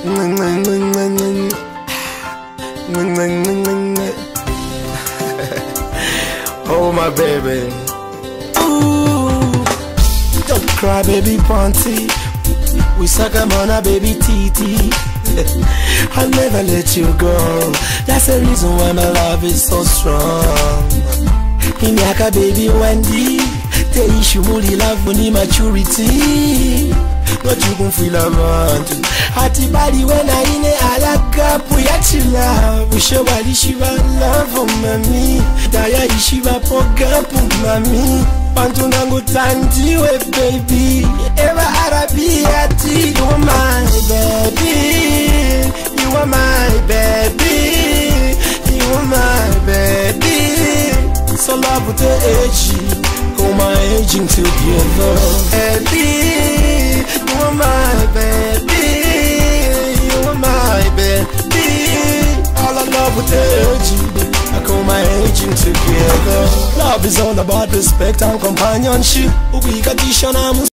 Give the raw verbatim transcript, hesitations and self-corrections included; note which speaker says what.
Speaker 1: Oh my baby. Ooh, don't cry baby panty. We suck a mana baby titi. I'll never let you go. That's the reason why my love is so strong. Inyaka baby Wendy. Te issue muli love ni maturity. What you gon' feel around? Ati body when I in it alaka puyachi love. We show body shiva love for mami. Daya ishiva poga pu mami. Pantu nangu tanti we baby. Ever Arabiati. You are my baby. You are my baby. You are my baby. So love with the edgy. Go my aging together. Baby, you are my baby. You are my baby. All I love with the edgy. I call my aging together. Love is all about respect and companionship. We got this